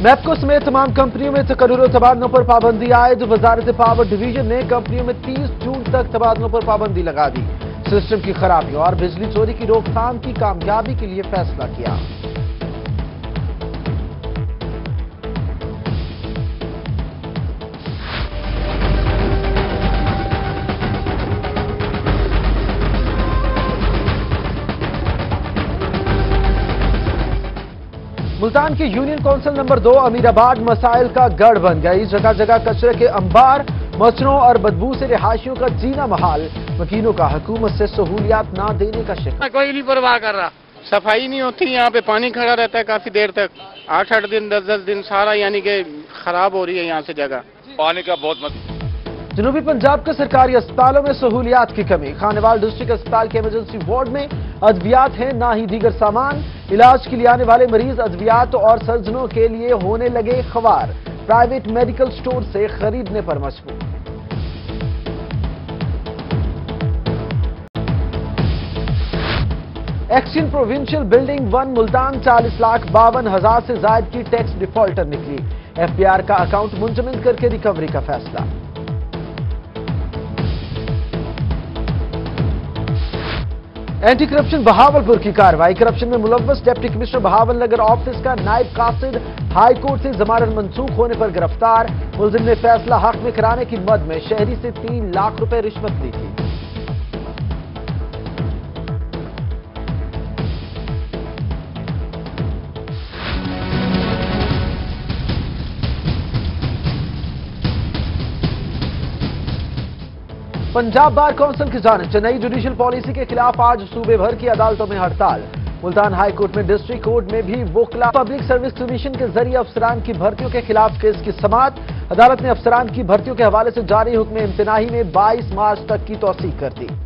मैपको समेत तमाम कंपनियों में तकर्रुर तबादलों पर पाबंदी आयद। वजारत पावर डिवीजन ने कंपनियों में 30 जून तक तबादलों पर पाबंदी लगा दी। सिस्टम की खराबियों और बिजली चोरी की रोकथाम की कामयाबी के लिए फैसला किया। मुल्तान की यूनियन काउंसिल नंबर 2 अमीराबाद मसाइल का गढ़ बन गई। जगह जगह कचरे के अंबार, मच्छरों और बदबू से रिहायशियों का जीना महाल। वकीलों का हुकूमत से सहूलियात ना देने का शिकवा। कोई नहीं परवाह कर रहा, सफाई नहीं होती, यहाँ पे पानी खड़ा रहता है काफी देर तक, 8-8 दिन 10-10 दिन सारा, यानी कि खराब हो रही है यहाँ से जगह। पानी का बहुत जनूबी पंजाब के सरकारी अस्पतालों में सहूलियात की कमी। खानेवाल डिस्ट्रिक्ट अस्पताल के इमरजेंसी वार्ड में अद्वियात हैं, ना ही दीगर सामान। इलाज के लिए आने वाले मरीज अद्वियात और सर्जनों के लिए होने लगे ख्वार। प्राइवेट मेडिकल स्टोर से खरीदने पर मजबूर। एक्सचेंज प्रोविंशियल बिल्डिंग 1 मुल्तान 40,52,000 से जायद की टैक्स डिफॉल्टर निकली। एफबीआर का अकाउंट मुंजमद करके रिकवरी का फैसला। एंटी करप्शन बहावलपुर की कार्रवाई। करप्शन में मुलव्वस deputy commissioner Bahawalnagar office का नायब कासिद हाई कोर्ट से जमानत मंसूख होने पर गिरफ्तार। मुलजिम ने फैसला हक में कराने की मद में शहरी से 3 लाख रुपए रिश्वत ली थी। पंजाब बार काउंसिल की जानिब से नई जुडिशियल पॉलिसी के खिलाफ आज सूबे भर की अदालतों में हड़ताल। मुल्तान हाई कोर्ट में डिस्ट्रिक्ट कोर्ट में भी वोकला। पब्लिक सर्विस कमीशन के जरिए अफसरान की भर्तियों के खिलाफ केस की समाअत। अदालत ने अफसरान की भर्तियों के हवाले से जारी हुक्म इम्तिनाही में 22 मार्च तक की तौसीक कर दी।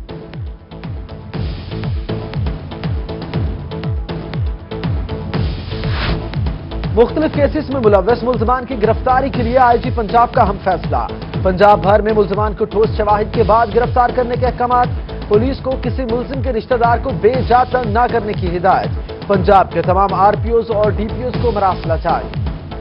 मुख्तलिफ केसेस में मुलव्वस मुलजमान की गिरफ्तारी के लिए आईजी पंजाब का हम फैसला। पंजाब भर में मुलजमान को ठोस शवाहिद के बाद गिरफ्तार करने के अहकाम। पुलिस को किसी मुलजिम के रिश्तेदार को बेजा तंग न करने की हिदायत। पंजाब के तमाम आरपीओज और डीपीओज को मरासला जारी।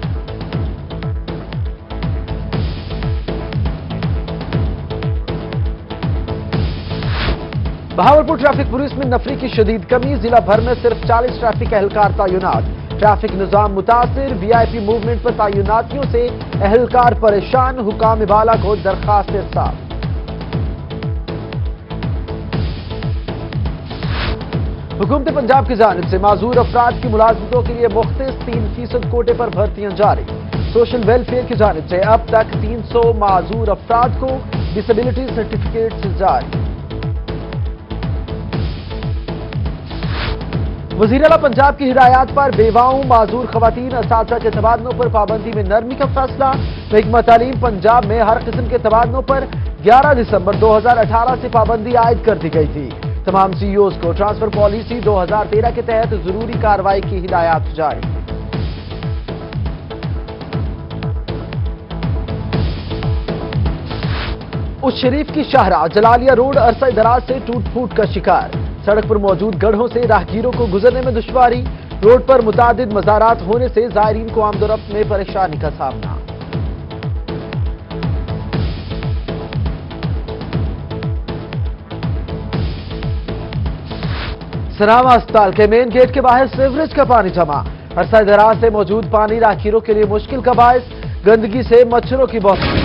बहावलपुर ट्रैफिक पुलिस में नफरी की शदीद कमी। जिला भर में सिर्फ 40 ट्रैफिक एहलकार तैनात। ट्रैफिक निजाम मुतासिर। वीआईपी मूवमेंट पर तैनातियों से एहलकार परेशान। हुकाम बाला को दरखास्त साफ। हुकूमत पंजाब की जानिब से माजूर अफराद की मुलाजमतों के लिए मुख्तस 3% कोटे पर भर्तियां जारी। सोशल वेलफेयर की जानिब से अब तक 300 माजूर अफराद को डिसेबिलिटी सर्टिफिकेट जारी। वज़ीर आला पंजाब की हिदायत पर बेवाओं माजूर खवातीन असातिज़ा के तबादलों पर पाबंदी में नरमी का फैसला। महकमा तालीम पंजाब में हर किस्म के तबादलों पर 11 दिसंबर 2018 से पाबंदी आयद कर दी गई थी। तमाम सीईओज को ट्रांसफर पॉलिसी 2013 के तहत जरूरी कार्रवाई की हिदायत जारी। उस शरीफ की शाहरा जलालिया रोड अरसा दराज से टूट फूट का शिकार। सड़क पर मौजूद गढ़ों से राहगीरों को गुजरने में दुश्वारी। रोड पर मुतादिद मज़ारात होने से ज़ायरीन को आमदोरफ्त में परेशानी का सामना। सरावा अस्पताल के मेन गेट के बाहर सीवरेज का पानी जमा। अरसा दराज से मौजूद पानी राहगीरों के लिए मुश्किल का बायस। गंदगी से मच्छरों की बहुत।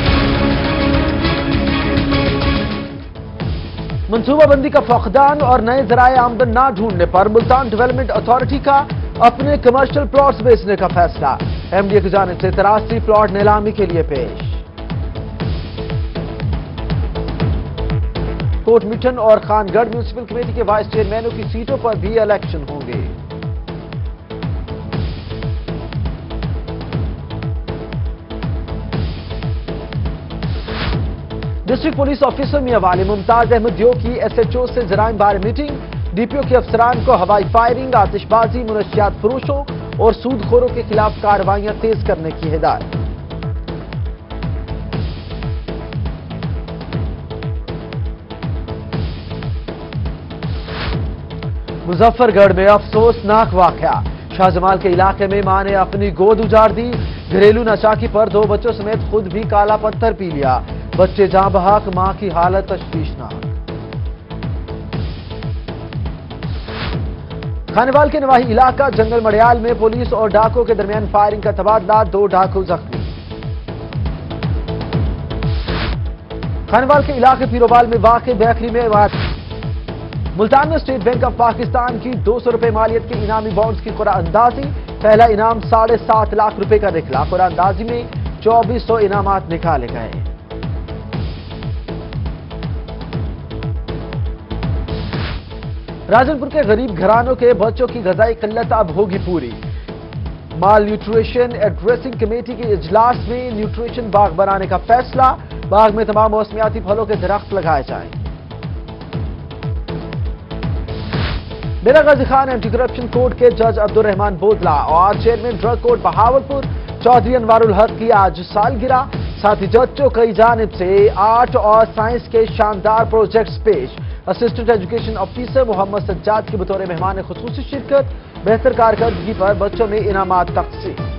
मनसूबाबंदी का फकदान और नए जराए आमदन ना ढूंढने पर मुल्तान डेवलपमेंट अथॉरिटी का अपने कमर्शियल प्लॉट्स बेचने का फैसला। एमडीए की जानिब से 83 प्लॉट नीलामी के लिए पेश। कोट मिठन और खानगढ़ म्यूनिसिपल कमेटी के वाइस चेयरमैनों की सीटों पर भी इलेक्शन होंगे। डिस्ट्रिक्ट पुलिस ऑफिसर मियां वाली मुमताज अहमद यो की एसएचओ से जराइम बारे मीटिंग। डीपीओ के अफसरान को हवाई फायरिंग, आतिशबाजी, मुनशियात फरोशों और सूदखोरों के खिलाफ कार्रवाइयां तेज करने की हिदायत। मुजफ्फरगढ़ में अफसोसनाक वाकया। शाहजमाल के इलाके में मां ने अपनी गोद उजाड़ दी। घरेलू नशाकी पर 2 बच्चों समेत खुद भी काला पत्थर पी लिया। बच्चे जहां बहक, मां की हालत तशवीशनाक। खानेवाल के नवाही इलाका जंगल मड़ियाल में पुलिस और डाकुओं के दरमियान फायरिंग का तबादला, 2 डाकू जख्मी। खानेवाल के इलाके पीरोबाल में वाक़ बेकरी में मुल्तान में स्टेट बैंक ऑफ पाकिस्तान की 200 रुपए मालियत के इनामी बॉन्ड्स की कुरानंदाजी। पहला इनाम 7.5 लाख रुपए का निकला। कुरानंदाजी में 2400 इनामात निकाले गए। राजनपुर के गरीब घरानों के बच्चों की ग़िज़ाई किल्लत अब होगी पूरी। माल न्यूट्रिशन एड्रेसिंग कमेटी के इजलास में न्यूट्रिशन बाग बनाने का फैसला। बाग में तमाम मौसमियाती फलों के दरख्त लगाए जाएं। मेरा Ghazi Khan anti corruption court के जज अब्दुर्रहमान बोदला और chairman drug court Bahawalpur Chaudhry Anwarul Haq की आज सालगिरह। साथ ही जजों कई जानिब से आर्ट और साइंस के शानदार प्रोजेक्ट्स पेश। Assistant education officer Mohammad Sajjad की बतौर मेहमान खुसूसी शिरकत। बेहतर कारकर्दगी पर बच्चों में इनामात तकसीम।